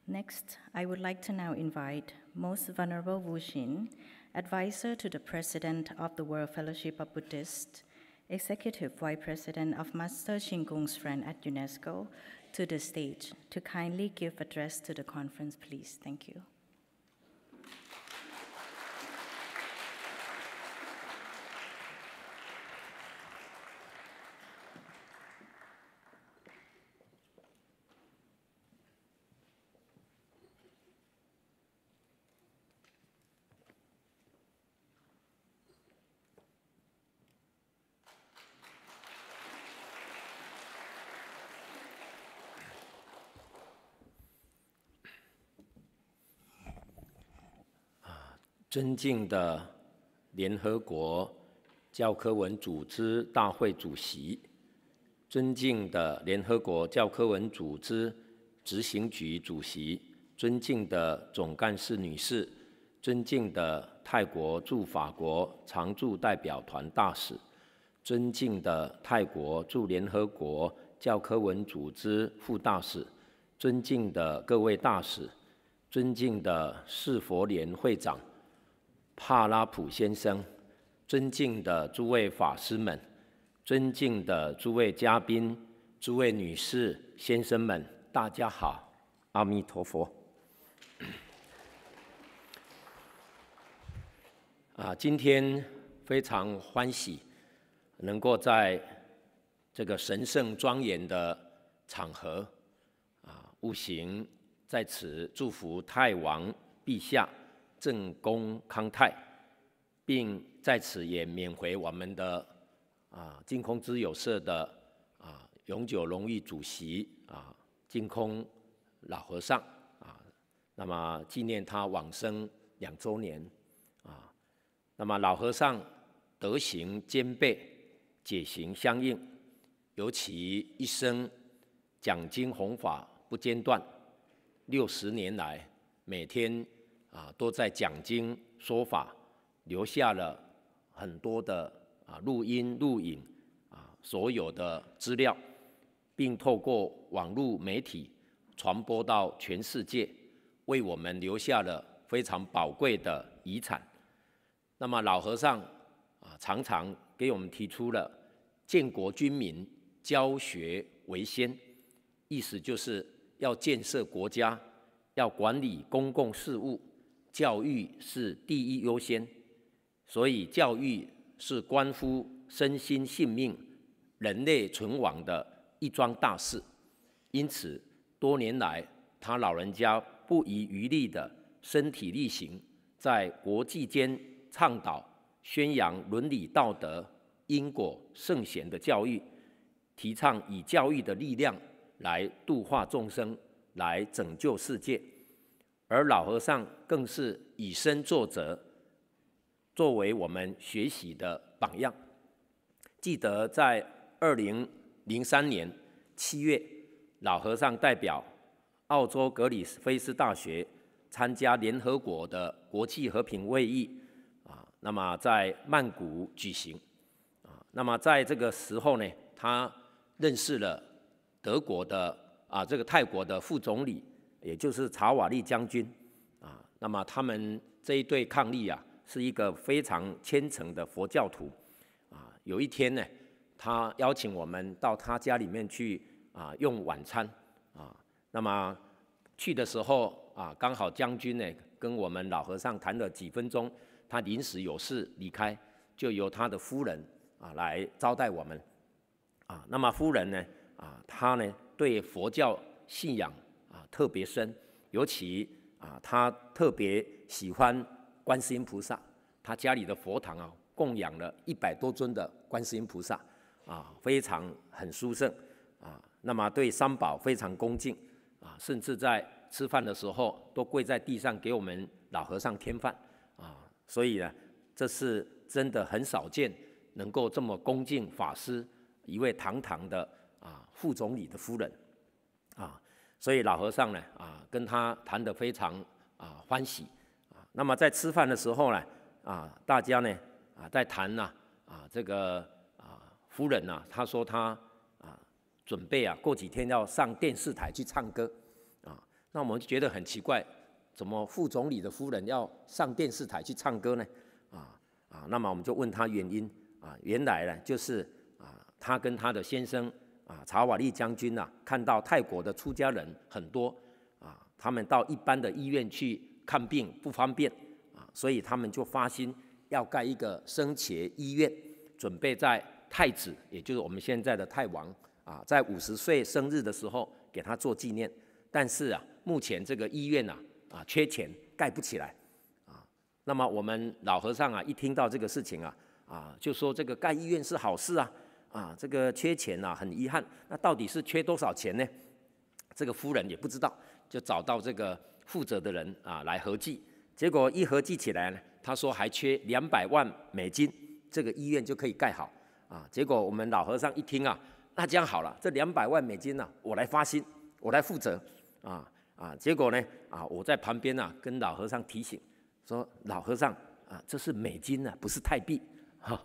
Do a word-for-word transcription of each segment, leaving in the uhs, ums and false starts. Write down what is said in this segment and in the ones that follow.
Next, I would like to now invite Most Venerable Wu Shin, Advisor to the President of the World Fellowship of Buddhists, Executive Vice President of Master Shin Gung's Friend at UNESCO, to the stage to kindly give address to the conference, please. Thank you. 尊敬的联合国教科文组织大会主席，尊敬的联合国教科文组织执行局主席，尊敬的总干事女士，尊敬的泰国驻法国常驻代表团大使，尊敬的泰国驻联合国教科文组织副大使，尊敬的各位大使，尊敬的世佛联会长帕拉普先生，尊敬的诸位法师们，尊敬的诸位嘉宾，诸位女士、先生们，大家好，阿弥陀佛。啊，今天非常欢喜，能够在这个神圣庄严的场合，啊，悟行在此祝福泰王陛下正宫康泰，并在此也缅怀我们的啊净空之友社的啊永久荣誉主席啊净空老和尚啊，那么纪念他往生两周年啊，那么老和尚德行兼备，解行相应，尤其一生讲经弘法不间断，六十年来每天啊，都在讲经说法，留下了很多的啊录音录影啊所有的资料，并透过网络媒体传播到全世界，为我们留下了非常宝贵的遗产。那么老和尚啊，常常给我们提出了建国军民，教学为先，意思就是要建设国家，要管理公共事务。教育是第一优先，所以教育是关乎身心性命、人类存亡的一桩大事。因此，多年来，他老人家不遗余力的身体力行，在国际间倡导、宣扬伦理道德、因果圣贤的教育，提倡以教育的力量来度化众生，来拯救世界。而老和尚更是以身作则，作为我们学习的榜样。记得在二零零三年七月，老和尚代表澳洲格里菲斯大学参加联合国的国际和平会议啊，那么在曼谷举行啊。那么在这个时候呢，他认识了德国的啊这个泰国的副总理。也就是查瓦利将军啊，那么他们这一对伉俪啊，是一个非常虔诚的佛教徒啊。有一天呢，他邀请我们到他家里面去啊用晚餐啊。那么去的时候啊，刚好将军呢跟我们老和尚谈了几分钟，他临时有事离开，就由他的夫人啊来招待我们啊。那么夫人呢啊，她呢对佛教信仰特别深，尤其啊，他特别喜欢观世音菩萨。他家里的佛堂啊，供养了一百多尊的观世音菩萨，啊，非常很殊胜啊。那么对三宝非常恭敬啊，甚至在吃饭的时候都跪在地上给我们老和尚添饭啊。所以呢，这是真的很少见能够这么恭敬法师一位堂堂的啊副总理的夫人啊。所以老和尚呢，啊，跟他谈得非常啊欢喜啊。那么在吃饭的时候呢，啊，大家呢，啊，在谈呢，啊，这个啊夫人呢，她说她啊准备啊过几天要上电视台去唱歌啊。 那我们就觉得很奇怪，怎么副总理的夫人要上电视台去唱歌呢？啊啊，那么我们就问他原因啊，原来呢就是啊，他跟他的先生啊查瓦利将军啊，看到泰国的出家人很多啊，他们到一般的医院去看病不方便啊，所以他们就发心要盖一个生前医院，准备在太子，也就是我们现在的泰王啊，在五十岁生日的时候给他做纪念。但是啊，目前这个医院啊啊缺钱，盖不起来啊。那么我们老和尚啊，一听到这个事情啊啊，就说这个盖医院是好事啊啊，这个缺钱啊，很遗憾。那到底是缺多少钱呢？这个夫人也不知道，就找到这个负责的人啊来合计。结果一合计起来呢，他说还缺两百万美金，这个医院就可以盖好啊。结果我们老和尚一听啊，那这样好了，这两百万美金呢、啊，我来发心，我来负责啊啊。结果呢啊，我在旁边啊跟老和尚提醒说，老和尚啊，这是美金啊，不是泰币啊。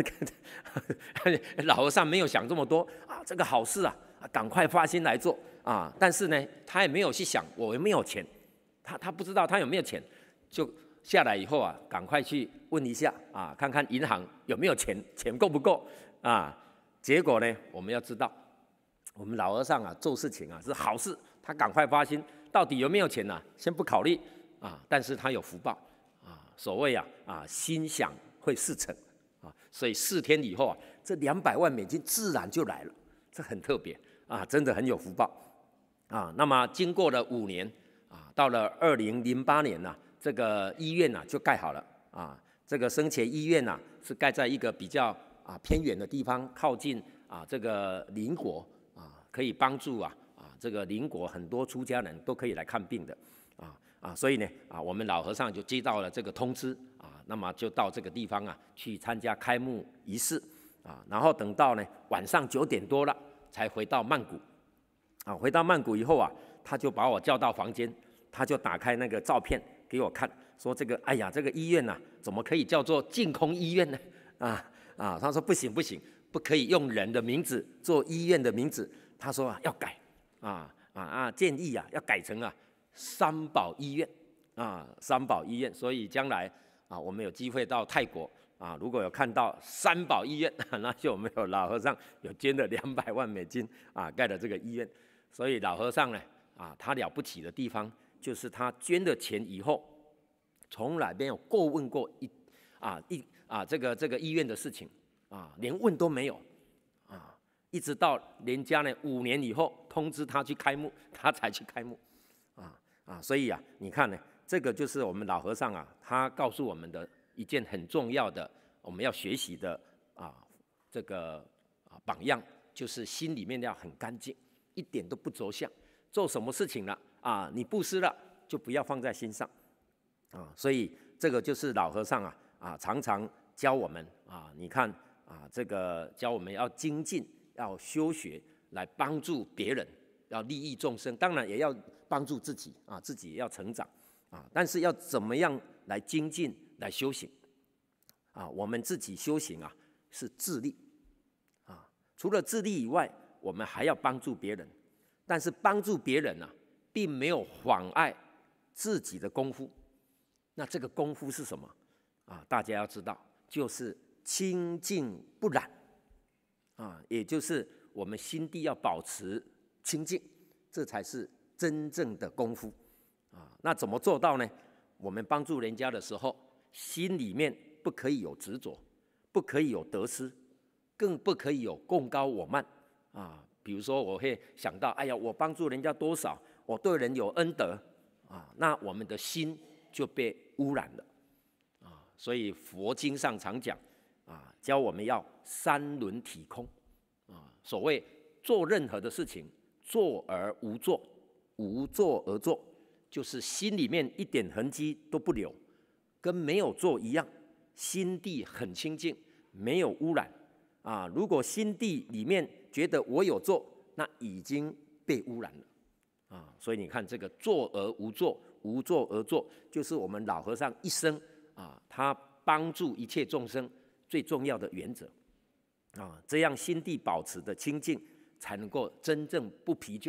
老和尚没有想这么多啊，这个好事啊，赶快发心来做啊。但是呢，他也没有去想我有没有钱，他他不知道他有没有钱。就下来以后啊，赶快去问一下啊，看看银行有没有钱，钱够不够啊？结果呢，我们要知道，我们老和尚啊做事情啊是好事，他赶快发心，到底有没有钱呢、啊？先不考虑啊，但是他有福报啊，所谓啊啊心想会事成啊，所以四天以后啊，这两百万美金自然就来了，这很特别啊，真的很有福报啊。那么经过了五年啊，到了二零零八年呐、啊。这个医院呐、啊、就盖好了啊，这个生前医院呐、啊、是盖在一个比较啊偏远的地方，靠近啊这个邻国啊，可以帮助啊啊这个邻国很多出家人都可以来看病的啊啊，所以呢啊我们老和尚就接到了这个通知啊，那么就到这个地方啊去参加开幕仪式啊，然后等到呢晚上九点多了才回到曼谷啊，回到曼谷以后啊，他就把我叫到房间，他就打开那个照片给我看，说这个，哎呀，这个医院呐、啊，怎么可以叫做净空医院呢？啊啊，他说不行不行，不可以用人的名字做医院的名字。他说啊，要改，啊啊啊，建议啊要改成啊三宝医院，啊三宝医院。所以将来啊，我们有机会到泰国啊，如果有看到三宝医院，那就我们有老和尚有捐了两百万美金啊盖的这个医院。所以老和尚呢，啊，他了不起的地方。就是他捐了钱以后，从来没有过问过一啊一啊这个这个医院的事情啊，连问都没有啊，一直到人家呢五年以后通知他去开幕，他才去开幕啊啊，所以啊，你看呢，这个就是我们老和尚啊，他告诉我们的一件很重要的我们要学习的啊这个啊榜样，就是心里面要很干净，一点都不着相，做什么事情了。啊，你布施了就不要放在心上，啊，所以这个就是老和尚啊啊常常教我们啊，你看啊，这个教我们要精进，要修学，来帮助别人，要利益众生，当然也要帮助自己啊，自己也要成长啊，但是要怎么样来精进，来修行啊？我们自己修行啊是自利啊，除了自利以外，我们还要帮助别人，但是帮助别人啊。并没有妨碍自己的功夫，那这个功夫是什么啊？大家要知道，就是清净不染啊，也就是我们心地要保持清净，这才是真正的功夫啊。那怎么做到呢？我们帮助人家的时候，心里面不可以有执着，不可以有得失，更不可以有贡高我慢啊。比如说，我会想到，哎呀，我帮助人家多少？我对人有恩德啊，那我们的心就被污染了啊。所以佛经上常讲啊，教我们要三轮体空啊。所谓做任何的事情，做而无做，无做而做，就是心里面一点痕迹都不留，跟没有做一样，心地很清净，没有污染啊。如果心地里面觉得我有做，那已经被污染了。啊，所以你看这个做而无做，无做而做，就是我们老和尚一生啊，他帮助一切众生最重要的原则啊，这样心地保持的清净，才能够真正不疲倦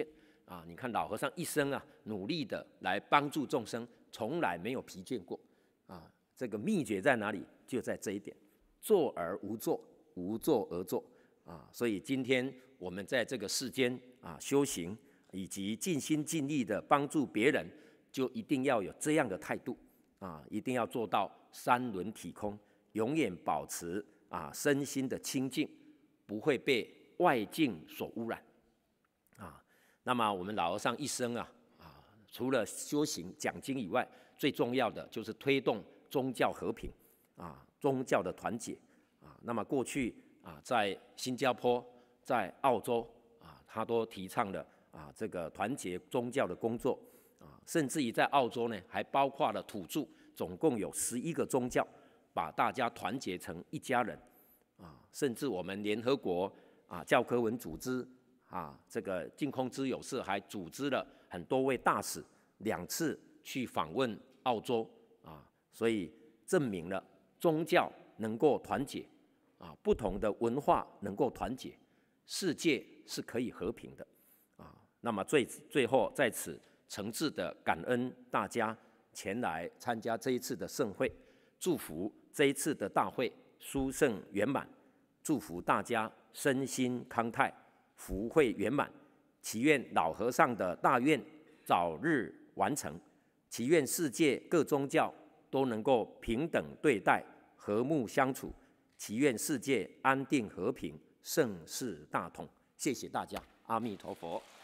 啊，你看老和尚一生啊，努力的来帮助众生，从来没有疲倦过啊。这个秘诀在哪里？就在这一点：做而无做，无做而做啊。所以今天我们在这个世间啊修行，以及尽心尽力的帮助别人，就一定要有这样的态度啊，一定要做到三轮体空，永远保持啊身心的清净，不会被外境所污染啊。那么我们老和尚一生啊啊，除了修行讲经以外，最重要的就是推动宗教和平啊，宗教的团结啊。那么过去啊，在新加坡、在澳洲啊，他都提倡了啊这个团结宗教的工作啊，甚至于在澳洲呢，还包括了土著，总共有十一个宗教，把大家团结成一家人啊。甚至我们联合国啊教科文组织啊，这个净空之友社还组织了很多位大使两次去访问澳洲啊，所以证明了宗教能够团结啊，不同的文化能够团结，世界是可以和平的啊。那么最最后在此诚挚的感恩大家前来参加这一次的盛会，祝福这一次的大会殊胜圆满，祝福大家身心康泰，福慧圆满，祈愿老和尚的大愿早日完成，祈愿世界各宗教都能够平等对待，和睦相处，祈愿世界安定和平，盛世大同。谢谢大家，阿弥陀佛。